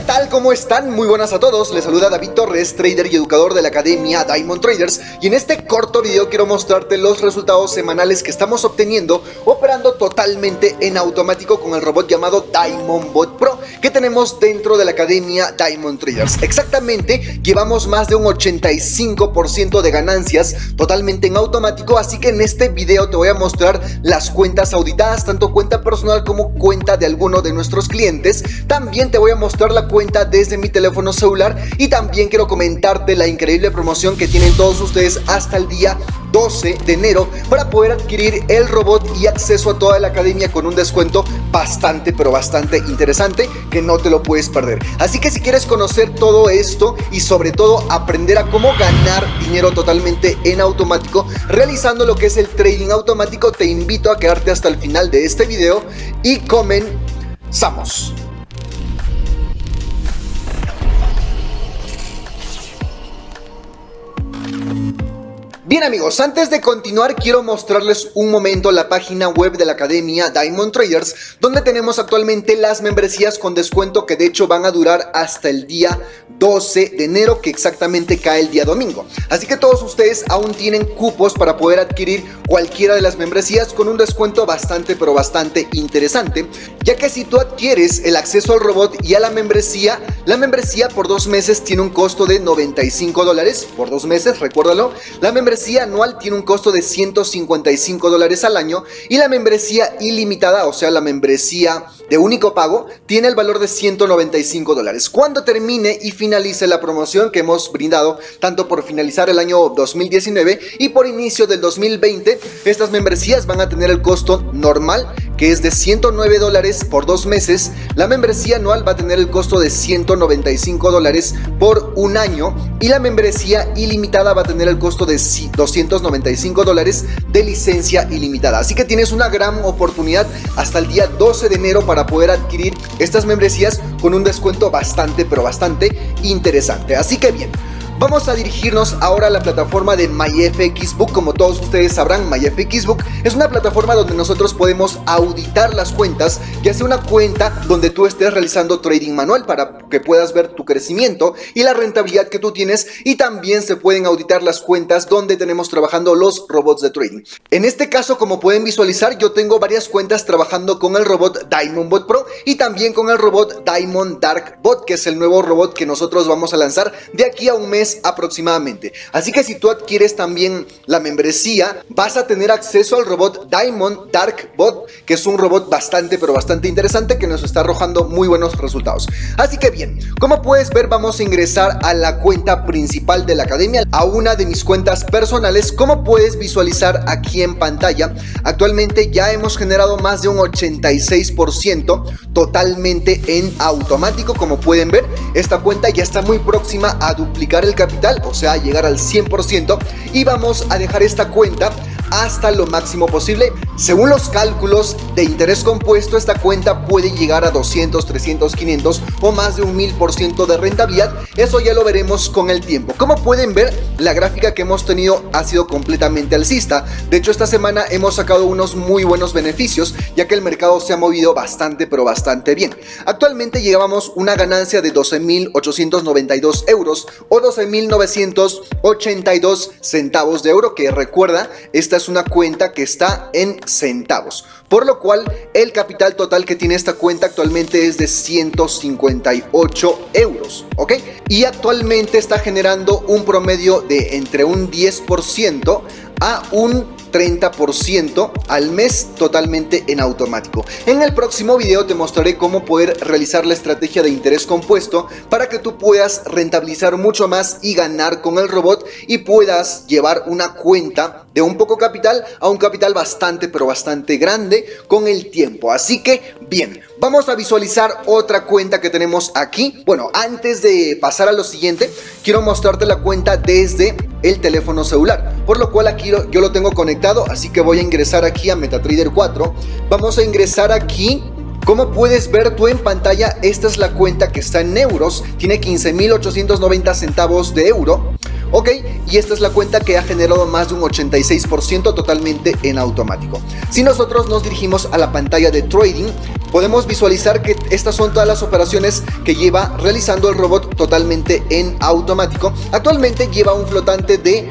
tal? ¿Cómo están? Muy buenas a todos, les saluda David Torres, trader y educador de la academia Diamond Traders, y en este corto video quiero mostrarte los resultados semanales que estamos obteniendo operando totalmente en automático con el robot llamado Diamond Bot Pro que tenemos dentro de la academia Diamond Traders. Exactamente, llevamos más de un 85% de ganancias totalmente en automático, así que en este video te voy a mostrar las cuentas auditadas, tanto cuenta personal como cuenta de alguno de nuestros clientes. También te voy a mostrar la cuenta desde mi teléfono celular y también quiero comentarte la increíble promoción que tienen todos ustedes hasta el día 12 de enero para poder adquirir el robot y acceso a toda la academia con un descuento bastante pero bastante interesante que no te lo puedes perder. Así que si quieres conocer todo esto y sobre todo aprender a cómo ganar dinero totalmente en automático realizando lo que es el trading automático, te invito a quedarte hasta el final de este video y comenzamos. Bien amigos, antes de continuar quiero mostrarles un momento la página web de la academia Diamond Traders, donde tenemos actualmente las membresías con descuento que de hecho van a durar hasta el día 12 de enero, que exactamente cae el día domingo. Así que todos ustedes aún tienen cupos para poder adquirir cualquiera de las membresías con un descuento bastante pero bastante interesante, ya que si tú adquieres el acceso al robot y a la membresía por 2 meses tiene un costo de $95 por 2 meses, recuérdalo. La membresía anual tiene un costo de $155 al año y la membresía ilimitada, o sea la membresía de único pago, tiene el valor de $195. Cuando termine y finalice la promoción que hemos brindado, tanto por finalizar el año 2019 y por inicio del 2020, estas membresías van a tener el costo normal, que es de $109 por 2 meses. La membresía anual va a tener el costo de $195 por un año y la membresía ilimitada va a tener el costo de $295 de licencia ilimitada. Así que tienes una gran oportunidad hasta el día 12 de enero para poder adquirir estas membresías con un descuento bastante pero bastante interesante. Así que bien, vamos a dirigirnos ahora a la plataforma de MyFXBook. Como todos ustedes sabrán, MyFXBook es una plataforma donde nosotros podemos auditar las cuentas, ya sea una cuenta donde tú estés realizando trading manual para que puedas ver tu crecimiento y la rentabilidad que tú tienes, y también se pueden auditar las cuentas donde tenemos trabajando los robots de trading. En este caso, como pueden visualizar, yo tengo varias cuentas trabajando con el robot Diamond Bot Pro y también con el robot Diamond Dark Bot, que es el nuevo robot que nosotros vamos a lanzar de aquí a un mes aproximadamente. Así que si tú adquieres también la membresía, vas a tener acceso al robot Diamond Dark Bot, que es un robot bastante pero bastante interesante que nos está arrojando muy buenos resultados. Así que bien, como puedes ver, vamos a ingresar a la cuenta principal de la academia, a una de mis cuentas personales. Como puedes visualizar aquí en pantalla, actualmente ya hemos generado más de un 86% totalmente en automático. Como pueden ver, esta cuenta ya está muy próxima a duplicar el capital, o sea, llegar al 100%, y vamos a dejar esta cuenta hasta lo máximo posible. Según los cálculos de interés compuesto, esta cuenta puede llegar a 200, 300, 500 o más de un 1000% de rentabilidad. Eso ya lo veremos con el tiempo. Como pueden ver, la gráfica que hemos tenido ha sido completamente alcista. De hecho, esta semana hemos sacado unos muy buenos beneficios, ya que el mercado se ha movido bastante pero bastante bien. Actualmente llevamos una ganancia de 12.892 euros o 12.982 centavos de euro, que recuerda, esta es una cuenta que está en centavos, por lo cual el capital total que tiene esta cuenta actualmente es de 158 euros, ¿ok? Y actualmente está generando un promedio de entre un 10% a un 30% al mes totalmente en automático. En el próximo video te mostraré cómo poder realizar la estrategia de interés compuesto para que tú puedas rentabilizar mucho más y ganar con el robot y puedas llevar una cuenta de un poco capital a un capital bastante pero bastante grande con el tiempo. Así que bien, vamos a visualizar otra cuenta que tenemos aquí. Bueno, antes de pasar a lo siguiente, quiero mostrarte la cuenta desde el teléfono celular, por lo cual aquí yo lo tengo conectado, así que voy a ingresar aquí a MetaTrader 4. Vamos a ingresar aquí. Como puedes ver tú en pantalla, esta es la cuenta que está en euros, tiene 15.890 centavos de euro. Ok, y esta es la cuenta que ha generado más de un 86% totalmente en automático. Si nosotros nos dirigimos a la pantalla de trading, podemos visualizar que estas son todas las operaciones que lleva realizando el robot totalmente en automático. Actualmente lleva un flotante de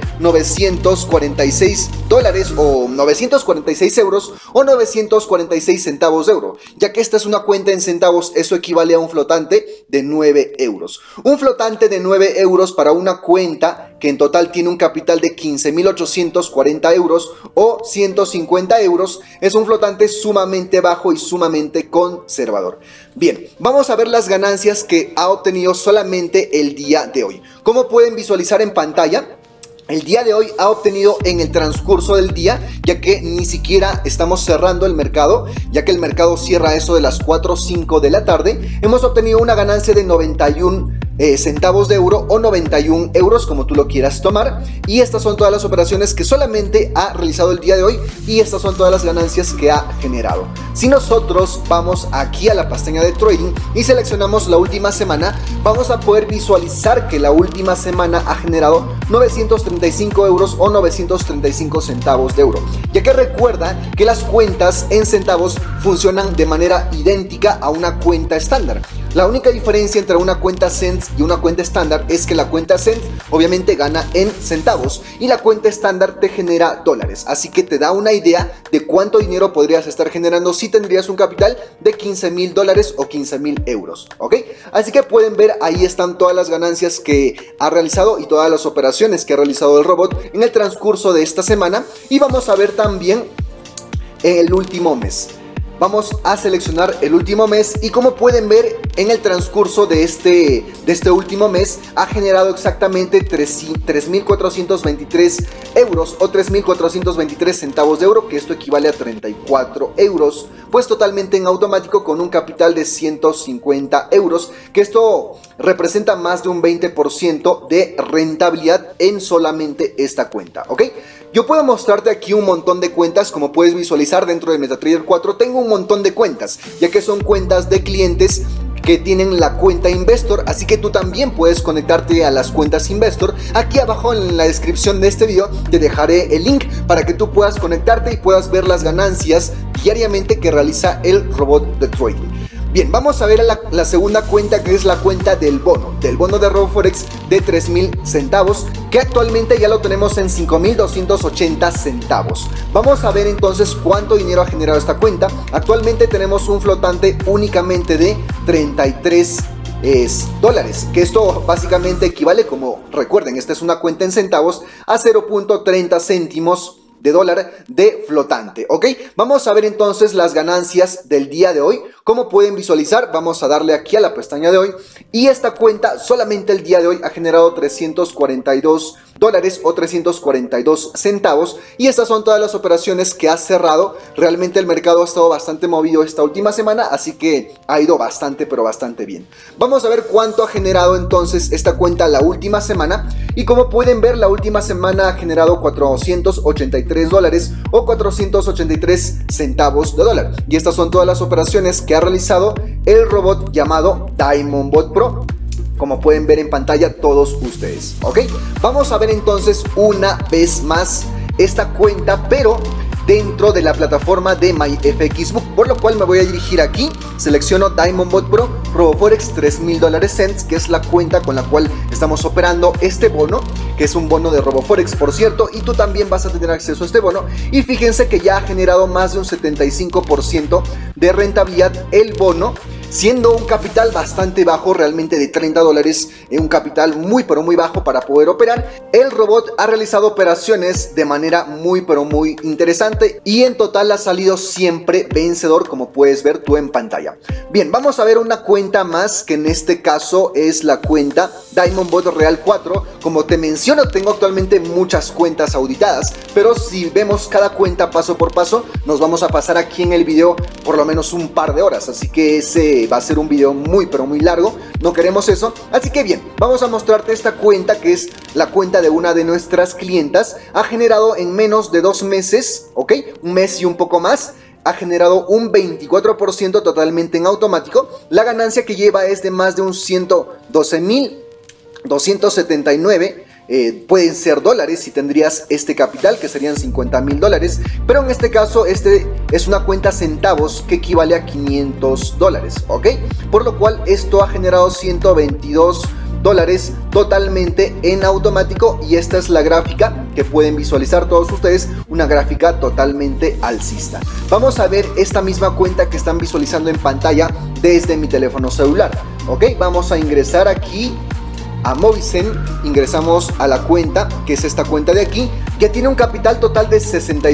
946 dólares o 946 euros o 946 centavos de euro, ya que esta es una cuenta en centavos. Eso equivale a un flotante de 9 euros. Un flotante de 9 euros para una cuenta que en total tiene un capital de 15.840 euros o 150 euros, es un flotante sumamente bajo y sumamente conservador. Bien, vamos a ver las ganancias que ha obtenido solamente el día de hoy. Como pueden visualizar en pantalla, el día de hoy ha obtenido en el transcurso del día, ya que ni siquiera estamos cerrando el mercado, ya que el mercado cierra a eso de las 4 o 5 de la tarde, hemos obtenido una ganancia de 91 centavos de euro o 91 euros, como tú lo quieras tomar. Y estas son todas las operaciones que solamente ha realizado el día de hoy y estas son todas las ganancias que ha generado. Si nosotros vamos aquí a la pestaña de trading y seleccionamos la última semana, vamos a poder visualizar que la última semana ha generado 935 euros o 935 centavos de euro, ya que recuerda que las cuentas en centavos funcionan de manera idéntica a una cuenta estándar. La única diferencia entre una cuenta Cents y una cuenta estándar es que la cuenta Cents obviamente gana en centavos y la cuenta estándar te genera dólares, así que te da una idea de cuánto dinero podrías estar generando si tendrías un capital de 15.000 dólares o 15.000 euros, ¿ok? Así que pueden ver, ahí están todas las ganancias que ha realizado y todas las operaciones que ha realizado el robot en el transcurso de esta semana. Y vamos a ver también el último mes. Vamos a seleccionar el último mes y como pueden ver en el transcurso de este último mes ha generado exactamente 3.423 euros o 3.423 centavos de euro, que esto equivale a 34 euros, pues totalmente en automático con un capital de 150 euros, que esto representa más de un 20% de rentabilidad en solamente esta cuenta, ¿ok? Yo puedo mostrarte aquí un montón de cuentas, como puedes visualizar dentro de MetaTrader 4 tengo un montón de cuentas, ya que son cuentas de clientes que tienen la cuenta Investor, así que tú también puedes conectarte a las cuentas Investor. Aquí abajo en la descripción de este video te dejaré el link para que tú puedas conectarte y puedas ver las ganancias diariamente que realiza el robot de trading. Bien, vamos a ver la segunda cuenta, que es la cuenta del bono de RoboForex de 3.000 centavos, que actualmente ya lo tenemos en 5.280 centavos. Vamos a ver entonces cuánto dinero ha generado esta cuenta. Actualmente tenemos un flotante únicamente de 33 dólares, que esto básicamente equivale, como recuerden, esta es una cuenta en centavos, a 0.30 céntimos de dólar de flotante, ¿ok? Vamos a ver entonces las ganancias del día de hoy. Como pueden visualizar, vamos a darle aquí a la pestaña de hoy y esta cuenta solamente el día de hoy ha generado 342 dólares o 342 centavos y estas son todas las operaciones que ha cerrado. Realmente el mercado ha estado bastante movido esta última semana, así que ha ido bastante pero bastante bien. Vamos a ver cuánto ha generado entonces esta cuenta la última semana y como pueden ver, la última semana ha generado 483 dólares o 483 centavos de dólar y estas son todas las operaciones que ha realizado el robot llamado Diamondbot Pro, como pueden ver en pantalla todos ustedes, ¿ok? Vamos a ver entonces una vez más esta cuenta, pero dentro de la plataforma de MyFXBook, por lo cual me voy a dirigir aquí, selecciono Diamondbot Pro, RoboForex 3.000 dólares Cents, que es la cuenta con la cual estamos operando este bono, que es un bono de RoboForex, por cierto, y tú también vas a tener acceso a este bono. Y fíjense que ya ha generado más de un 75% de rentabilidad el bono, siendo un capital bastante bajo, realmente de 30 dólares, un capital muy pero muy bajo para poder operar. El robot ha realizado operaciones de manera muy pero muy interesante y en total ha salido siempre vencedor, como puedes ver tú en pantalla. Bien, vamos a ver una cuenta más, que en este caso es la cuenta Diamondbot Real 4. Como te menciono, tengo actualmente muchas cuentas auditadas, pero si vemos cada cuenta paso por paso, nos vamos a pasar aquí en el video por lo menos un par de horas, así que ese va a ser un video muy pero muy largo, no queremos eso. Así que bien, vamos a mostrarte esta cuenta, que es la cuenta de una de nuestras clientas. Ha generado en menos de 2 meses, ok, un mes y un poco más, ha generado un 24% totalmente en automático. La ganancia que lleva es de más de un 112.279 pueden ser dólares si tendrías este capital, que serían $50,000, pero en este caso este es una cuenta centavos que equivale a $500, ¿ok? Por lo cual esto ha generado $122 totalmente en automático, y esta es la gráfica que pueden visualizar todos ustedes, una gráfica totalmente alcista. Vamos a ver esta misma cuenta que están visualizando en pantalla desde mi teléfono celular, ¿ok? Vamos a ingresar aquí a Movisend, ingresamos a la cuenta, que es esta cuenta de aquí, que tiene un capital total de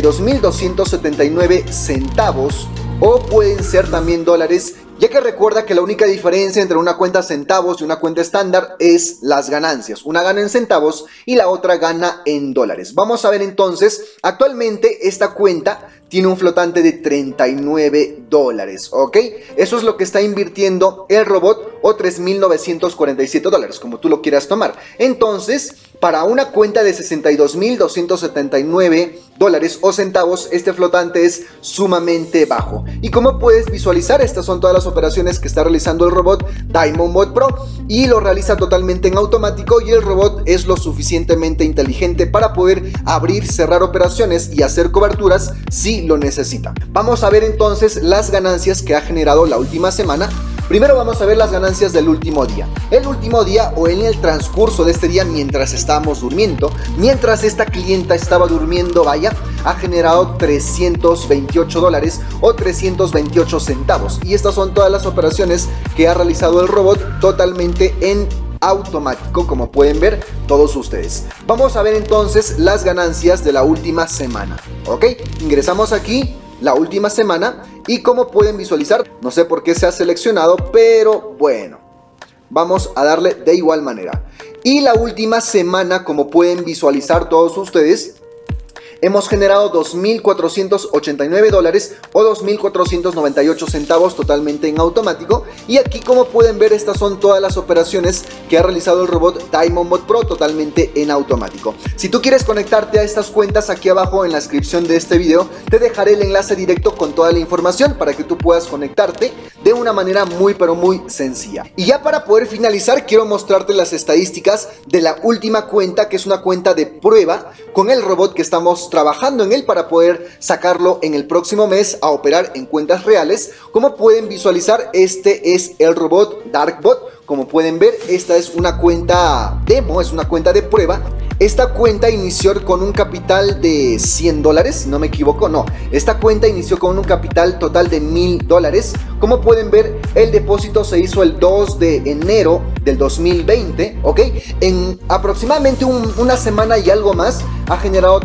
62,279 centavos, o pueden ser también dólares, ya que recuerda que la única diferencia entre una cuenta centavos y una cuenta estándar es las ganancias. Una gana en centavos y la otra gana en dólares. Vamos a ver entonces, actualmente esta cuenta tiene un flotante de $39, ¿ok? Eso es lo que está invirtiendo el robot, o $3,947, como tú lo quieras tomar. Entonces, para una cuenta de 62,279 o centavos, este flotante es sumamente bajo. Y como puedes visualizar, estas son todas las operaciones que está realizando el robot DiamondBot Pro, y lo realiza totalmente en automático, y el robot es lo suficientemente inteligente para poder abrir, cerrar operaciones y hacer coberturas si lo necesita. Vamos a ver entonces las ganancias que ha generado la última semana. Primero vamos a ver las ganancias del último día. El último día, o en el transcurso de este día, mientras estábamos durmiendo, mientras esta clienta estaba durmiendo, vaya, ha generado $328 o 328 centavos. Y estas son todas las operaciones que ha realizado el robot totalmente en automático, como pueden ver todos ustedes. Vamos a ver entonces las ganancias de la última semana, ¿ok? Ingresamos aquí, la última semana, y como pueden visualizar, no sé por qué se ha seleccionado, pero bueno, vamos a darle de igual manera. Y la última semana, como pueden visualizar todos ustedes, hemos generado $2,489 o 2,498 centavos totalmente en automático. Y aquí, como pueden ver, estas son todas las operaciones que ha realizado el robot DiamondBot Pro totalmente en automático. Si tú quieres conectarte a estas cuentas, aquí abajo en la descripción de este video te dejaré el enlace directo con toda la información para que tú puedas conectarte de una manera muy pero muy sencilla. Y ya para poder finalizar, quiero mostrarte las estadísticas de la última cuenta, que es una cuenta de prueba con el robot que estamos trabajando en él para poder sacarlo en el próximo mes a operar en cuentas reales. Como pueden visualizar, este es el robot DarkBot. Como pueden ver, esta es una cuenta demo, es una cuenta de prueba. Esta cuenta inició con un capital de $100, si no me equivoco, no. Esta cuenta inició con un capital total de $1,000. Como pueden ver, el depósito se hizo el 2 de enero del 2020, ¿ok? En aproximadamente una semana y algo más, ha generado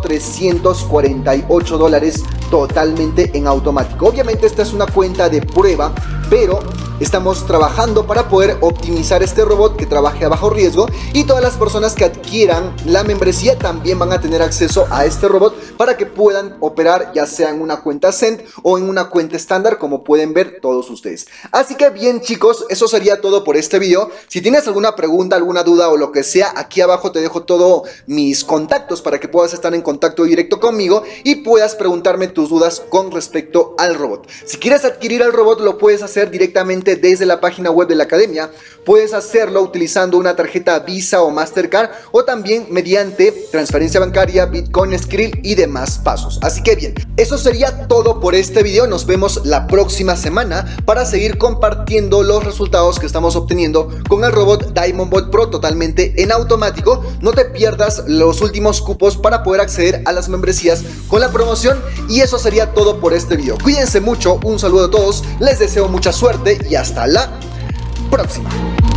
$348 totalmente en automático. Obviamente esta es una cuenta de prueba, pero estamos trabajando para poder optimizar este robot que trabaje a bajo riesgo, y todas las personas que adquieran la membresía también van a tener acceso a este robot para que puedan operar ya sea en una cuenta Cent o en una cuenta estándar, como pueden ver todos ustedes. Así que bien, chicos, eso sería todo por este video. Si tienes alguna pregunta, alguna duda o lo que sea, aquí abajo te dejo todos mis contactos para que puedas estar en contacto directo conmigo y puedas preguntarme tus dudas con respecto al robot. Si quieres adquirir el robot, lo puedes hacer directamente desde la página web de la academia. Puedes hacerlo utilizando una tarjeta Visa o Mastercard, o también mediante transferencia bancaria, Bitcoin, Skrill y demás pasos. Así que bien, eso sería todo por este video. Nos vemos la próxima semana para seguir compartiendo los resultados que estamos obteniendo con el robot DiamondBot Pro totalmente en automático. No te pierdas los últimos cupos para poder acceder a las membresías con la promoción. Y eso sería todo por este video. Cuídense mucho, un saludo a todos, les deseo mucha suerte y hasta la próxima.